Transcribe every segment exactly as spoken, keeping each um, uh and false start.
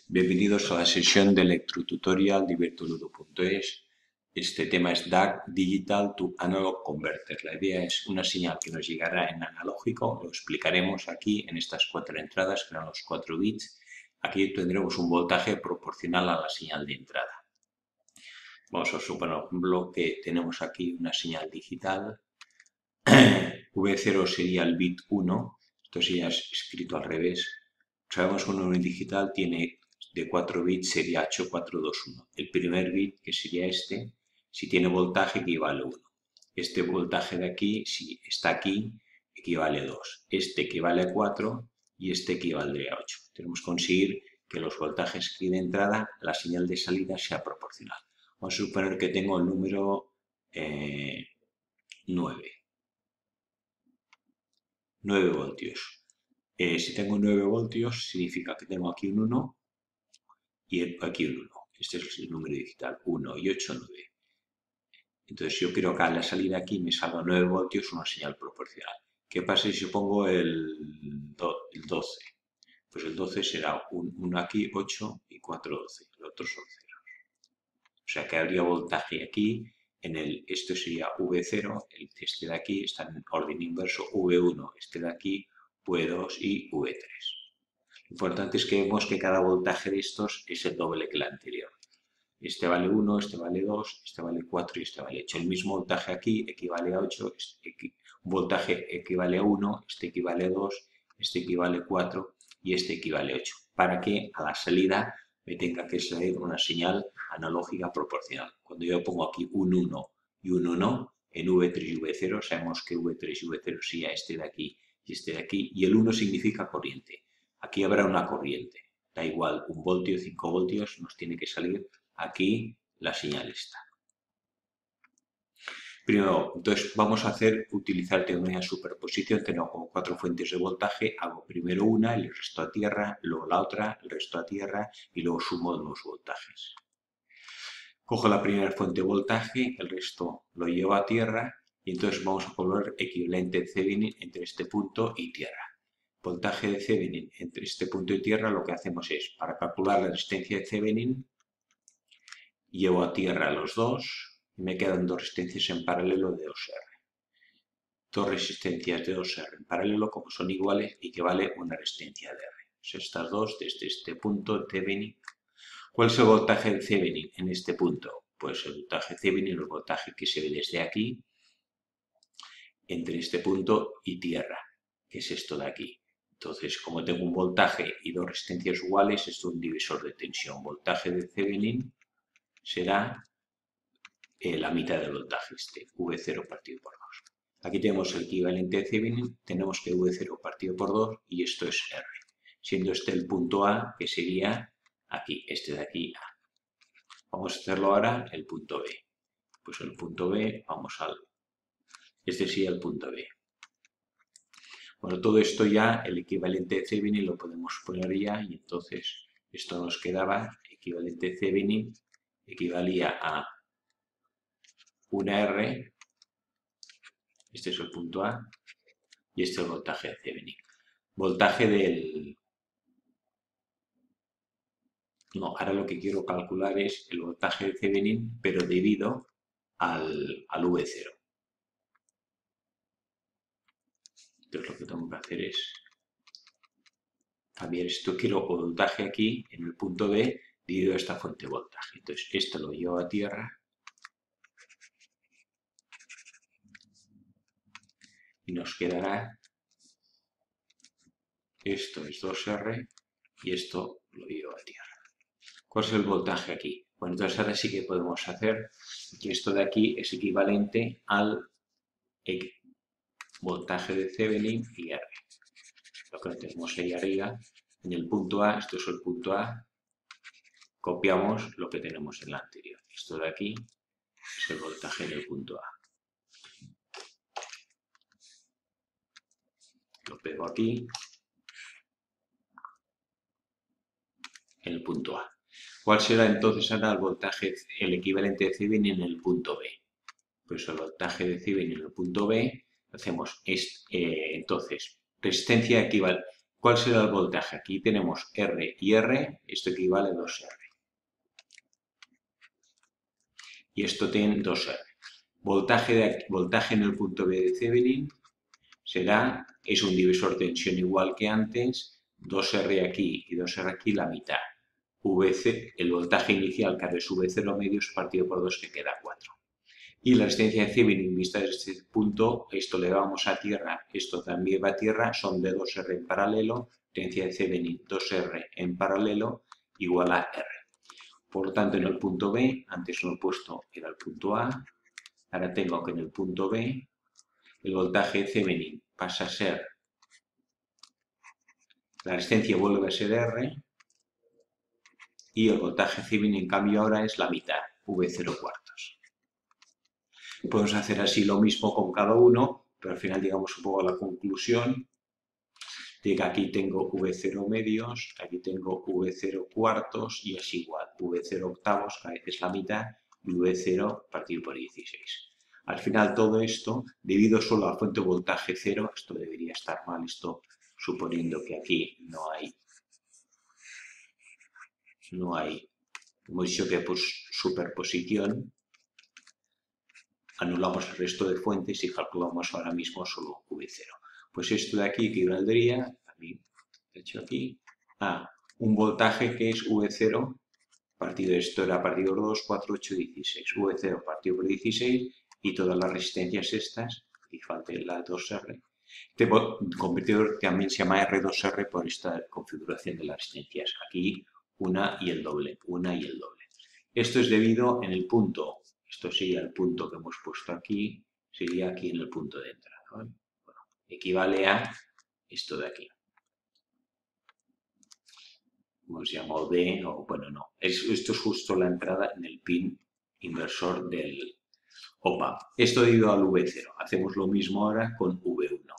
Bienvenidos a la sesión de electrotutorial de virtuoludo punto es. Este tema es D A C, Digital to Analog Converter. La idea es una señal que nos llegará en analógico, lo explicaremos aquí en estas cuatro entradas, que eran los cuatro bits. Aquí tendremos un voltaje proporcional a la señal de entrada. Vamos a suponer, por ejemplo, que tenemos aquí una señal digital. V cero sería el bit uno, esto sería escrito al revés. Sabemos que un número digital tiene de cuatro bits, sería ocho cuatro dos uno. El primer bit, que sería este, si tiene voltaje, equivale a uno. Este voltaje de aquí, si está aquí, equivale a dos. Este equivale a cuatro y este equivale a ocho. Tenemos que conseguir que los voltajes aquí de entrada, la señal de salida sea proporcional. Vamos a suponer que tengo el número eh, nueve. nueve voltios. Eh, si tengo nueve voltios, significa que tengo aquí un uno y aquí un uno. Este es el número digital, uno y ocho, nueve. Entonces yo quiero que a la salida aquí me salga nueve voltios, una señal proporcional. ¿Qué pasa si yo pongo el, el doce? Pues el doce será uno aquí, ocho y cuatro, doce. Los otros son cero. O sea que habría voltaje aquí. En el, esto sería V cero, este de aquí está en orden inverso, V uno, este de aquí, V dos y V tres. Lo importante es que vemos que cada voltaje de estos es el doble que el anterior. Este vale uno, este vale dos, este vale cuatro y este vale ocho. El mismo voltaje aquí equivale a ocho, este, un voltaje equivale a uno, este equivale a dos, este equivale a cuatro y este equivale a ocho. Para que a la salida me tenga que salir una señal analógica proporcional. Cuando yo pongo aquí un uno y un uno, en V tres y V cero, sabemos que V tres y V cero sería este de aquí y este de aquí, y el uno significa corriente. Aquí habrá una corriente. Da igual, un voltio, cinco voltios, nos tiene que salir aquí la señal está. Primero, entonces vamos a hacer, utilizar teoría de superposición. Tengo como cuatro fuentes de voltaje. Hago primero una, el resto a tierra, luego la otra, el resto a tierra y luego sumo los voltajes. Cojo la primera fuente de voltaje, el resto lo llevo a tierra y entonces vamos a poner equivalente Thevenin entre este punto y tierra. Voltaje de Thevenin entre este punto y tierra, lo que hacemos es, para calcular la resistencia de Thevenin, llevo a tierra los dos y me quedan dos resistencias en paralelo de dos R. Dos resistencias de dos R en paralelo, como son iguales, equivale a una resistencia de R. Pues estas dos desde este punto, Thevenin. ¿Cuál es el voltaje de Thevenin en este punto? Pues el voltaje de Thevenin es el voltaje que se ve desde aquí, entre este punto y tierra, que es esto de aquí. Entonces, como tengo un voltaje y dos resistencias iguales, esto es un divisor de tensión. Voltaje de Thevenin será eh, la mitad del voltaje, este, V cero partido por dos. Aquí tenemos el equivalente de Thevenin, tenemos que V cero partido por dos y esto es R. Siendo este el punto A, que sería aquí, este de aquí A. Vamos a hacerlo ahora el punto B. Pues el punto B, vamos al... Este sería el punto B. Bueno, todo esto ya, el equivalente de Thevenin lo podemos poner ya y entonces esto nos quedaba, equivalente de Thevenin equivalía a una R, este es el punto A, y este es el voltaje de Thevenin. Voltaje del... No, ahora lo que quiero calcular es el voltaje de Thevenin, pero debido al, al V cero. Entonces lo que tengo que hacer es cambiar esto. Quiero voltaje aquí, en el punto B, dividido a esta fuente de voltaje. Entonces esto lo llevo a tierra. Y nos quedará, esto es dos R y esto lo llevo a tierra. ¿Cuál es el voltaje aquí? Bueno, entonces ahora sí que podemos hacer que esto de aquí es equivalente al voltaje de Thevenin y R. Lo que tenemos ahí arriba, en el punto A, esto es el punto A, copiamos lo que tenemos en la anterior. Esto de aquí es el voltaje del punto A. Lo pego aquí, en el punto A. ¿Cuál será entonces ahora el voltaje, el equivalente de Thevenin en el punto B? Pues el voltaje de Thevenin en el punto B, hacemos este, eh, entonces, resistencia equivalente. ¿Cuál será el voltaje? Aquí tenemos R y R, esto equivale a dos R. Y esto tiene dos R. Voltaje, de aquí, voltaje en el punto B de Thevenin será, es un divisor de tensión igual que antes, dos R aquí y dos R aquí, la mitad. V C, el voltaje inicial, que es V cero medios, partido por dos, que queda cuatro. Y la resistencia de Thevenin vista desde este punto, esto le vamos a tierra, esto también va a tierra, son de dos R en paralelo, resistencia de Thevenin dos R en paralelo igual a R. Por lo tanto, en el punto B, antes lo he puesto, era el punto A, ahora tengo que en el punto B, el voltaje de Thevenin pasa a ser, la resistencia vuelve a ser R, y el voltaje Thevenin en cambio ahora es la mitad, V cero cuartos. Podemos hacer así lo mismo con cada uno, pero al final llegamos un poco a la conclusión de que aquí tengo V cero medios, aquí tengo V cero cuartos y es igual, V cero octavos, que a veces es la mitad, y V cero partido por dieciséis. Al final todo esto, debido solo a fuente de voltaje cero, esto debería estar mal, esto suponiendo que aquí no hay, no hay, hemos dicho que pues superposición, anulamos el resto de fuentes y calculamos ahora mismo solo V cero. Pues esto de aquí equivaldría, también hecho aquí, a un voltaje que es V cero partido de esto era partido por dos, cuatro, ocho, dieciséis. V cero partido por dieciséis y todas las resistencias estas, y falta la dos R. Este convertidor también se llama R dos R por esta configuración de las resistencias. Aquí una y el doble, una y el doble. Esto es debido en el punto, esto sería el punto que hemos puesto aquí, sería aquí en el punto de entrada, ¿vale? Bueno, equivale a esto de aquí. Hemos llamado D, o bueno, no. Es, esto es justo la entrada en el pin inversor del op-amp. Esto debido al V cero. Hacemos lo mismo ahora con V uno.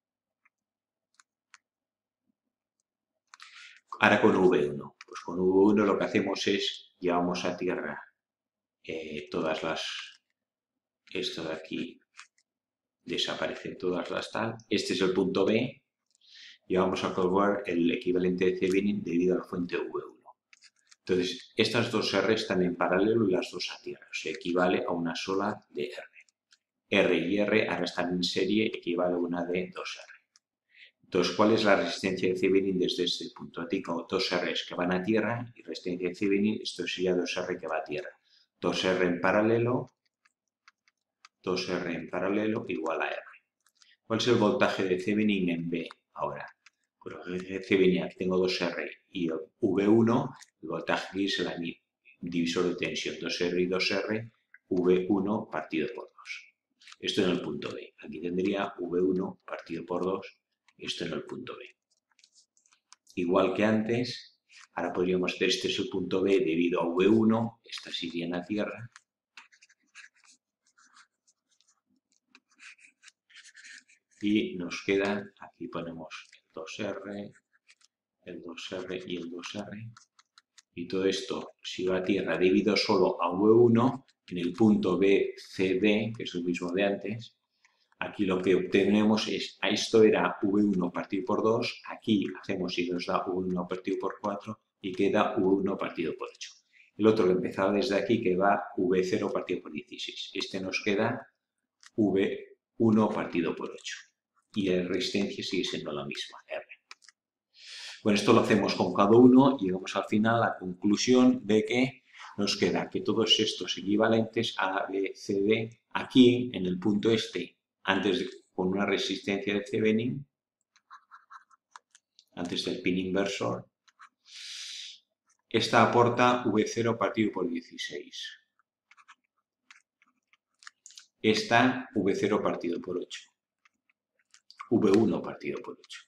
Ahora con V uno. Pues con V uno lo que hacemos es, llevamos a tierra eh, todas las... Esto de aquí desaparecen todas las tal. Este es el punto B. Y vamos a calcular el equivalente de Thevenin debido a la fuente V uno. Entonces, estas dos R están en paralelo y las dos a tierra. O sea, equivale a una sola de R. R y R ahora están en serie, equivale a una de dos R. Entonces, ¿cuál es la resistencia de Thevenin desde este punto? Aquí tengo dos R's que van a tierra y resistencia de Thevenin, esto sería dos R que va a tierra. dos R en paralelo, dos R en paralelo igual a R. ¿Cuál es el voltaje de Thevenin en B ahora? Pues el Thevenin, aquí tengo dos R y V uno, el voltaje aquí es el divisor de tensión, dos R y dos R, V uno partido por dos. Esto en el punto B. Aquí tendría V uno partido por dos, esto en el punto B. Igual que antes, ahora podríamos hacer este es el punto B debido a V uno, esta sigue en la tierra. Y nos quedan, aquí ponemos el dos R, el dos R y el dos R. Y todo esto, si va a tierra debido solo a V uno, en el punto B C D, que es el mismo de antes, aquí lo que obtenemos es, a esto era V uno partido por dos, aquí hacemos y nos da V uno partido por cuatro y queda V uno partido por ocho. El otro que empezaba desde aquí, que va V cero partido por dieciséis. Este nos queda V uno partido por ocho. Y la resistencia sigue siendo la misma, R. Bueno, esto lo hacemos con cada uno y llegamos al final a la conclusión de que nos queda que todos estos equivalentes A, B, C, D, aquí en el punto este, antes de, con una resistencia de Thevenin, antes del pin inversor, esta aporta V cero partido por dieciséis. Esta V cero partido por ocho. V uno partido por ocho.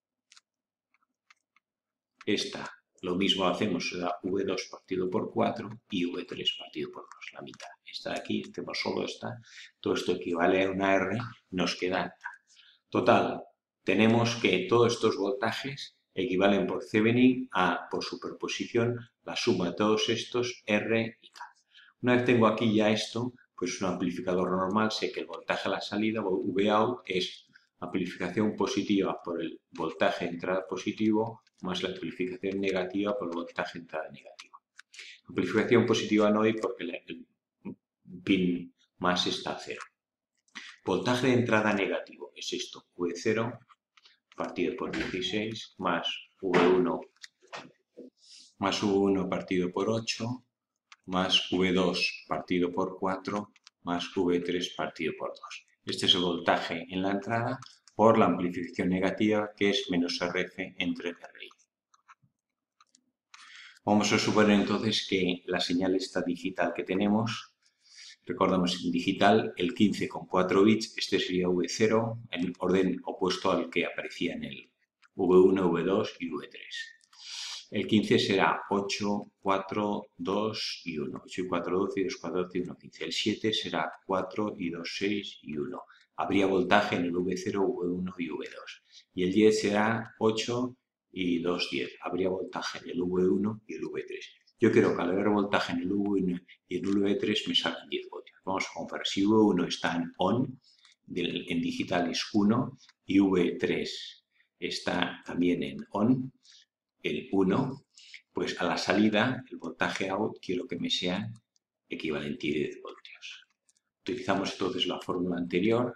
Esta, lo mismo hacemos, da V dos partido por cuatro y V tres partido por dos, la mitad. Esta de aquí, hacemos solo esta, todo esto equivale a una R, nos queda. Total, tenemos que todos estos voltajes equivalen por Thevenin a, por superposición, la suma de todos estos R y K. Una vez tengo aquí ya esto, pues un amplificador normal, sé que el voltaje a la salida, V out, es amplificación positiva por el voltaje de entrada positivo más la amplificación negativa por el voltaje de entrada negativo. Amplificación positiva no hay porque el pin más está a cero. Voltaje de entrada negativo es esto, V cero partido por dieciséis más V uno más V uno partido por ocho más V dos partido por cuatro más V tres partido por dos. Este es el voltaje en la entrada por la amplificación negativa, que es menos R F entre R I. Vamos a suponer entonces que la señal esta digital que tenemos, recordamos en digital, el quince con cuatro bits, este sería V cero, en orden opuesto al que aparecía en el V uno, V dos y V tres. El quince será ocho, cuatro, dos y uno. ocho y cuatro, doce y dos, cuatro, doce y uno, quince. El siete será cuatro y dos, seis y uno. Habría voltaje en el V cero, V uno y V dos. Y el diez será ocho y dos, diez. Habría voltaje en el V uno y el V tres. Yo quiero que al haber voltaje en el V uno y el V tres me salgan diez voltios. Vamos a comparar. Si V uno está en ON, en digital es uno, y V tres está también en ON, el uno, pues a la salida, el voltaje out, quiero que me sea equivalente a diez voltios. Utilizamos entonces la fórmula anterior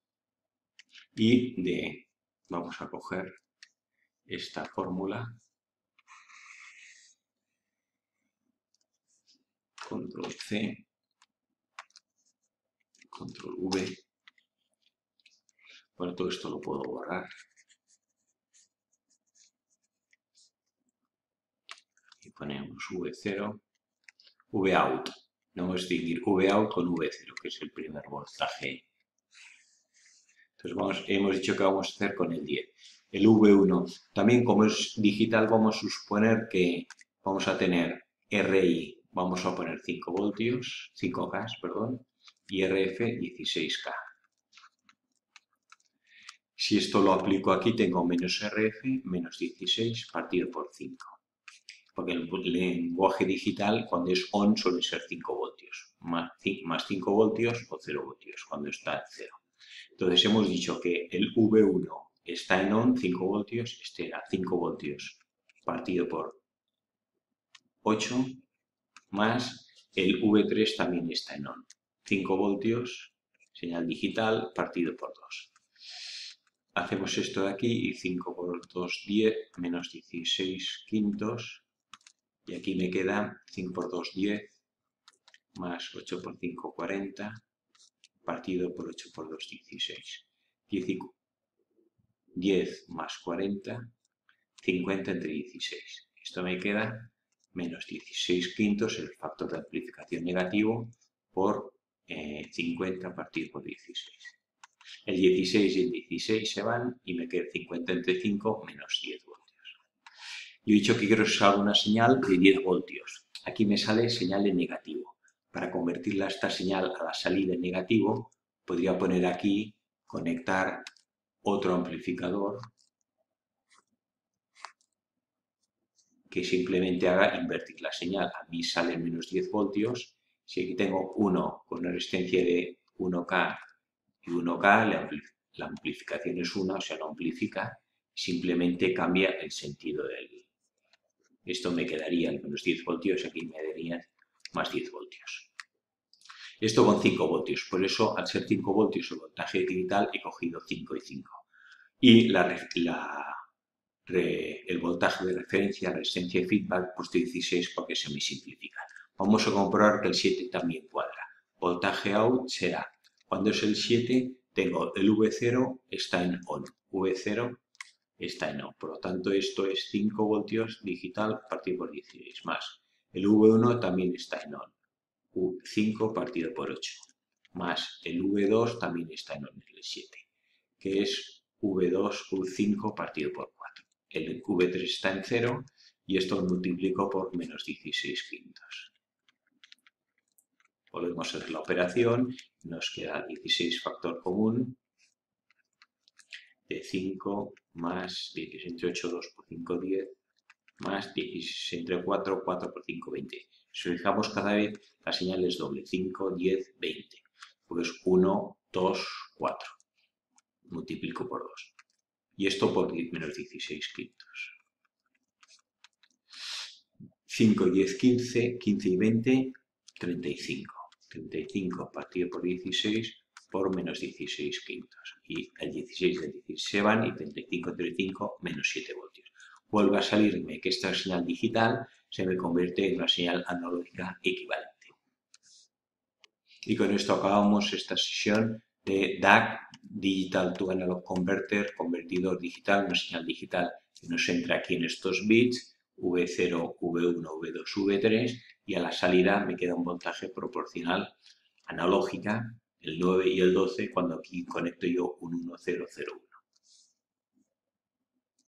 y de, vamos a coger esta fórmula, control C, control V, bueno, todo esto lo puedo borrar. Y ponemos V cero, V out. No vamos a distinguir V out con V cero, que es el primer voltaje. Entonces vamos, hemos dicho que vamos a hacer con el diez. El V uno, también como es digital, vamos a suponer que vamos a tener R I, vamos a poner cinco voltios, cinco K, perdón, y R F dieciséis K. Si esto lo aplico aquí, tengo menos R F, menos dieciséis partido por cinco. Porque el lenguaje digital, cuando es ON, suele ser cinco voltios, más cinco voltios o cero voltios, cuando está en cero. Entonces hemos dicho que el V uno está en ON, cinco voltios, este era cinco voltios partido por ocho, más el V tres también está en ON, cinco voltios, señal digital, partido por dos. Hacemos esto de aquí y cinco por dos, diez, menos dieciséis quintos. Y aquí me queda cinco por dos, diez, más ocho por cinco, cuarenta, partido por ocho por dos, dieciséis. diez más cuarenta, cincuenta entre dieciséis. Esto me queda menos dieciséis quintos, el factor de amplificación negativo, por eh, cincuenta partido por dieciséis. El dieciséis y el dieciséis se van y me queda cincuenta entre cinco menos diez voltios. Yo he dicho que quiero usar una señal de diez voltios. Aquí me sale señal en negativo. Para convertirla esta señal a la salida en negativo, podría poner aquí, conectar otro amplificador que simplemente haga invertir la señal. A mí sale menos diez voltios. Si aquí tengo uno con una resistencia de uno K y uno K, la amplificación es una, o sea, no amplifica, simplemente cambia el sentido del. Esto me quedaría en menos diez voltios, aquí me darían más diez voltios. Esto con cinco voltios, por eso al ser cinco voltios el voltaje digital he cogido cinco y cinco. Y la, la, re, el voltaje de referencia, resistencia y feedback, pues de dieciséis porque se me simplifica. Vamos a comprobar que el siete también cuadra. Voltaje out será, cuando es el siete, tengo el V cero está en ON, V cero está en ON. Por lo tanto, esto es cinco voltios digital partido por dieciséis más. El V uno también está en ON, cinco partido por ocho, más el V dos también está en ON, el siete, que es V dos, V cinco partido por cuatro. El V tres está en cero y esto lo multiplico por menos dieciséis quintos. Volvemos a hacer la operación, nos queda dieciséis factor común de cinco más dieciséis entre ocho, dos por cinco, diez, más dieciséis entre cuatro, cuatro por cinco, veinte. Si fijamos cada vez la señal es doble, cinco, diez, veinte. Pues uno, dos, cuatro. multiplico por dos. Y esto por menos dieciséis quintos. cinco, diez, quince, quince y veinte, treinta y cinco. treinta y cinco partido por dieciséis por menos dieciséis quintos. Y el dieciséis y el dieciséis se van y treinta y cinco, treinta y cinco, menos siete voltios. Vuelve a salirme que esta señal digital se me convierte en una señal analógica equivalente. Y con esto acabamos esta sesión de D A C, Digital to Analog Converter, convertidor digital, una señal digital que nos entra aquí en estos bits, V cero, V uno, V dos, V tres, y a la salida me queda un voltaje proporcional analógica, el nueve y el doce, cuando aquí conecto yo un uno cero cero uno.